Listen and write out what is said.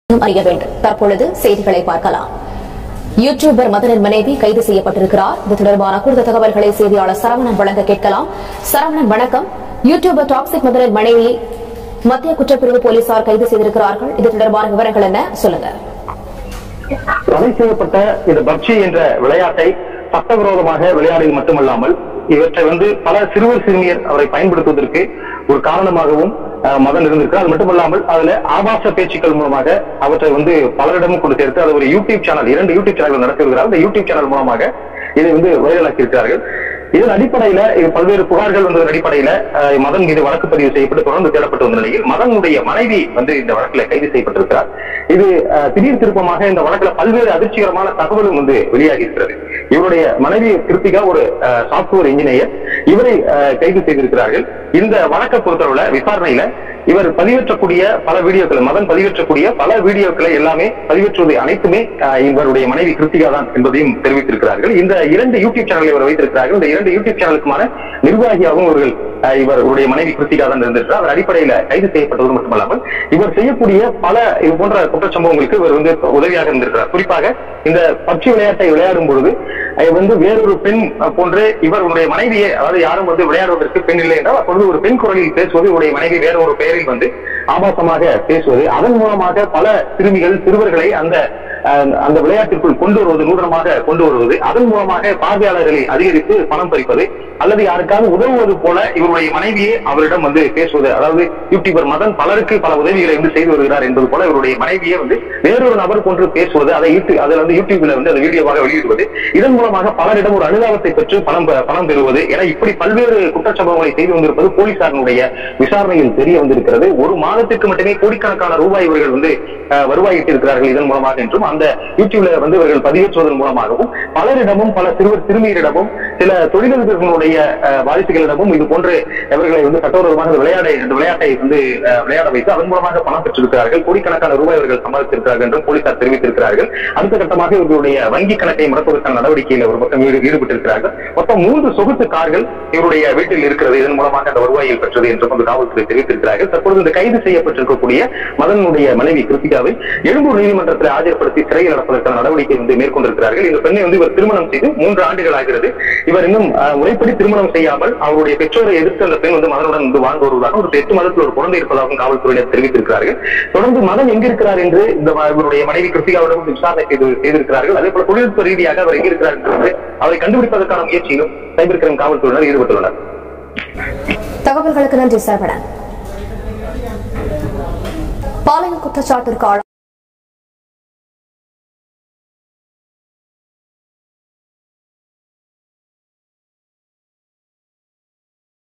அறிய வேண்டும். தற்பொழுது செய்திகளை பார்க்கலாம். யூடியூபர் மதனின் மனைவி கைது செய்யப்பட்டிருக்கிறார். இது தொடர்பான கூடுதல் தகவல்களை செய்தியாளர் சரவணன் வழங்க கேட்கலாம். சரவணன், வணக்கம். யூடியூபர் டாக்ஸிக் மதனின் மனைவியை மத்திய குற்றப்பிரிவு போலீசார் கைது செய்திருக்கிறார்கள். இது தொடர்பான விவரங்கள் என்ன, சொல்லுங்க. தடை செய்யப்பட்ட இந்த பப்ஜி என்ற விளையாட்டை சட்டவிரோதமாக விளையாடியது மட்டுமல்லாமல் இவற்றை பல சிறுவர் சிறுமியர் அவரை பயன்படுத்துவதற்கு ஒரு காரணமாகவும் மதன் இருந்திருக்கு. அது மட்டுமல்லாமல் அதுல ஆபாச பேச்சுக்கள் மூலமாக அவற்றை பலரிடமும் கொண்டு சேர்த்து அது ஒரு யூடியூப் சேனல், 2 யூடியூப் சேனல் நடத்திருக்கிறார். அந்த யூடியூப் சேனல் மூலமாக இதை வைரலாக்கி இருக்கிறார்கள். இதன் அடிப்படையில பல்வேறு புகார்கள் வந்ததன் அடிப்படையில மதன் மீது வழக்கு பதிவு செய்யப்பட்டு தொடர்ந்து தேடப்பட்டு வந்த நிலையில் மதனுடைய மனைவி இந்த வழக்கில் கைது செய்யப்பட்டிருக்கிறார். இது திடீர் திருப்பமாக இந்த வழக்கில் பல்வேறு அதிர்ச்சிகரமான தகவலும் வெளியாகி இருக்கிறது. இவருடைய மனைவி கிருத்திகா ஒரு சாப்ட்வேர் இன்ஜினியர். இவரை கைது செய்திருக்கிறார்கள். இந்த வழக்கை பொறுத்தவரை விசாரணையில இவர் பதிவேற்றக்கூடிய பல வீடியோக்கள், மதன் பதிவேற்றக்கூடிய பல வீடியோக்களை எல்லாமே பதிவேற்றுவது அனைத்துமே இவருடைய மனைவி கிருத்திகா தான் என்பதையும் தெரிவித்திருக்கிறார்கள். இந்த 2 யூடியூப் சேனலை இவர் வைத்திருக்கிறார்கள். இந்த 2 யூடியூப் சேனலுக்குமான நிர்வாகியாகவும் இவருடைய மனைவி கிருத்திகா தான் இருந்திருக்கிறார். அவர் அடிப்படையில கைது செய்யப்பட்டது மட்டுமல்லாமல் இவர் செய்யக்கூடிய பல இது போன்ற குற்றச்சம்பவங்களுக்கு இவர் உதவியாக இருந்திருக்கிறார். குறிப்பாக இந்த பப்ஜி விளையாட்டை விளையாடும் பொழுது வேறொரு பெண் போன்று இவருடைய மனைவியை, அதாவது யாரும் விளையாடுவதற்கு பெண் இல்லை என்றால் அப்பொழுது ஒரு பெண் குரலில் பேசுவது, இவருடைய மனைவி வேற ஒரு பெயரில் ஆபாசமாக பேசுவது, அதன் மூலமாக பல சிறுவர்களை அந்த விளையாட்டிற்குள் கொண்டு வருவது, நூதனமாக கொண்டு வருவது, அதன் மூலமாக பார்வையாளர்களை அதிகரித்து பணம் பறிப்பது அல்லது யாருக்காவது உதவுவது போல இவருடைய மனைவியே அவரிடம் பேசுவது. அதாவது யூடியூபர் மதன் பலருக்கு பல உதவிகளை செய்து வருகிறார் என்பது போல இவருடைய மனைவியே வேறொரு நபர் போன்று பேசுவது, அதை யூடியூப்ல அந்த வீடியோவாக வெளியிடுவது, இதன் மூலமாக பலரிடம் ஒரு அனுதாபத்தை பெற்று பணம் பெறுவது என இப்படி பல்வேறு குற்றச்சம்பவங்களை செய்து வந்திருப்பது போலீசாரினுடைய விசாரணையில் தெரிய வந்திருக்கிறது. ஒரு மாதத்திற்கு மட்டுமே கோடிக்கணக்கான ரூபாய் இவர்கள் வருவாய் ஈட்டிருக்கிறார்கள் இதன் மூலமாக என்றும், அந்த யூடியூப்ல இவர்கள் பதிவேற்றுவதன் மூலமாகவும் பலரிடமும் பல சிறுவர் சிறுமியரிடமும் சில தொழிலதிபர்களுடைய வாரிசுகளிடமும் இது போன்று இவர்களை சட்டவிரோதமாக விளையாட்டை விளையாட வைத்து அதன் மூலமாக பணம் பெற்றிருக்கிறார்கள். கோடிக்கணக்கான ரூபாய் அவர்கள் சம்பாதித்திருக்கிறார்கள் என்றும் போலீசார் தெரிவித்திருக்கிறார்கள். அடுத்த கட்டமாக இவர்களுடைய வங்கி கணக்கை முடக்குவதற்கான நடவடிக்கையில் ஒரு பக்கம் ஈடுபட்டிருக்கிறார்கள். மொத்தம் 3 சொகுசு கார்கள் இவருடைய வீட்டில் இருக்கிறது. இதன் மூலமாக அந்த வருவாயை பெற்றது என்றும் காவல்துறை தெரிவித்திருக்கிறார்கள். தற்பொழுது இந்த கைது செய்யப்பட்டிருக்கக்கூடிய மதனுடைய மனைவி கிருத்திகாவை எழும்பூர் நீதிமன்றத்தில் ஆஜர்படுத்தி சிறையில் அடைப்பதற்கான நடவடிக்கை மேற்கொண்டிருக்கிறார்கள். இந்த பெண்ணை இவர் திருமணம் செய்து 3 ஆண்டுகள் ஆகிறது. இவர் இன்னும் முறைப்படி திருமணம் செய்யாமல் அவருடைய பெற்றோரை எதிர்த்து அந்த பெண் மதனுடன் வாழ்ந்து வருவதாக ஒரு 8 மாதத்தில் ஒரு குழந்தை இருப்பதாகவும் காவல்துறையினர் தெரிவித்திருக்கிறார்கள். தொடர்ந்து மதன் எங்கிருக்கிறார் என்று இவருடைய மனைவி கிருத்திகாவிடம் விசாரணை செய்திருக்கிறார்கள். அதே போல தொழில்நுட்ப ரீதியாக அவர் எங்கிருக்கிறார் என்று அவரை கண்டுபிடிப்பதற்கான முயற்சியிலும் சைபர் கிரைம் காவல்துறையினர் ஈடுபட்டுள்ளனர். தகவல்களுக்கு நன்றி சரவணன். பாலியல் குற்றச்சாட்டிற்கு